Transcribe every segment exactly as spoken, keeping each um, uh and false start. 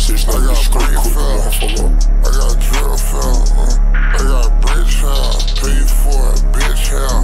Bitch, I got brain fell. I got drill fell. Uh. I got bridge hell. Pay for it, bitch hell.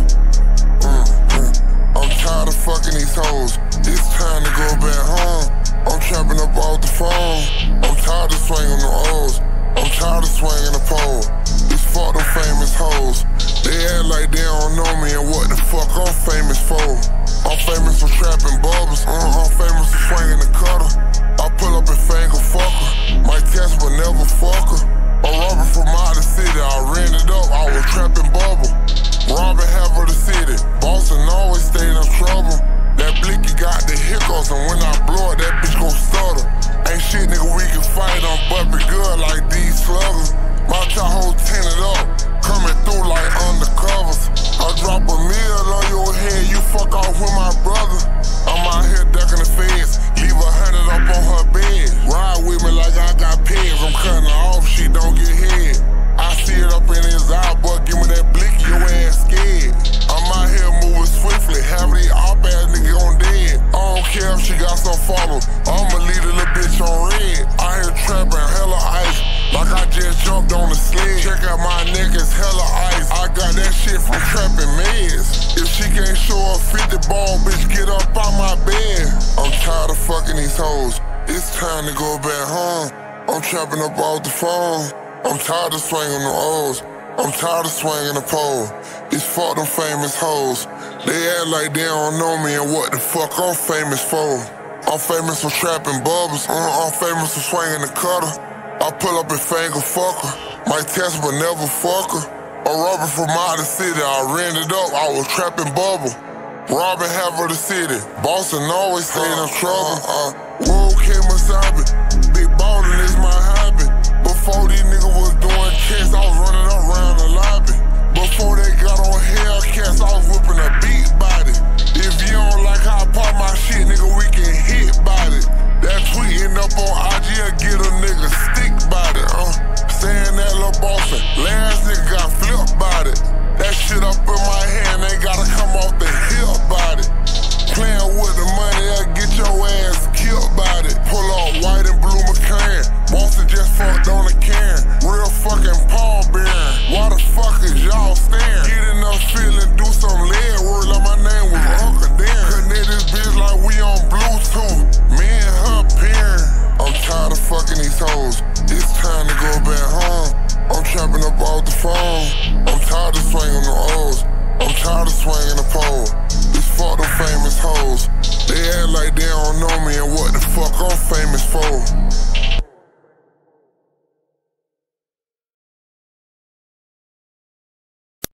Mm, mm. I'm tired of fucking these hoes. It's time to go back home. I'm trapping up off the phone. I'm tired of swinging the O's. I'm tired of swinging the pole. These fuck them famous hoes. They act like they don't know me and what the fuck I'm famous for. I'm famous for trapping bubbles. Uh, I'm famous for swinging the cutter. I pull up and finger fucker. My test but never fuck her. A robber from out of the city. I ran it up. I was trapping bubble. Robbing half of the city. Boston always stay in trouble. That blicky got the hiccups, and when I blow it, that bitch gon' stutter. Ain't shit, nigga, we can fight. I'm bumping good like these sluggers. My Tahoe tinted up, coming through like undercovers. I drop a meal on your head, you fuck off with my brother. I'm out here ducking the feds, leave a hundred up on her bed. Ride with me like I got pegs, I'm cutting her off, she don't get head. I see it up in his eye, but give me that blicky, your ass scared. I'm out here moving swiftly, have these op ass nigga on dead. I don't care if she got some followers, I'ma leave the little bitch on red. I here trapping hella ice, like I just jumped on the sled. Check out my neck, it's hella ice. I got that shit from trapping meds. If she can't show up fifty ball, bitch, get up out my bed. I'm tired of fucking these hoes, it's time to go back home. I'm trapping up off the phone. I'm tired of swinging the O's. I'm tired of swinging the pole. These fuck them famous hoes. They act like they don't know me and what the fuck I'm famous for. I'm famous for trapping bubbles. Uh, I'm famous for swinging the cutter. I pull up and finger fucker. My test but never fuck her. A robber from out of the city. I ran it up. I was trapping bubble. Robbing half of the city. Boston always stay in trouble. Uh, uh, whoa, came Masabi. Big ballin' is my hobby. Before these niggas was doing checks, I was running up around the lobby. Before they got on Hellcats, I was whipping a beat body. If you don't like how I pop my shit, nigga, we can hit body. That tweeting up on I G will get a nigga stick body. Uh, saying that lil' bossin', last nigga got flipped body. That shit up in my hand, they gotta come off the hip body. Playing with the money, I'll get your ass killed by it. Pull up white and blue McLaren. Boston just fucked on the can. Real fucking Paul Bearing. Why the fuck is y'all staring? Get enough feeling, do some lead work like my name was Uncle Dan. Connect this bitch like we on Bluetooth. Me and her peering. I'm tired of fucking these hoes. It's time to go back home. I'm trapping up off the phone. I'm tired of swinging the O's. I'm tired of swinging the pole. These fuck them famous hoes. They act like they don't know me and what the fuck I'm famous for.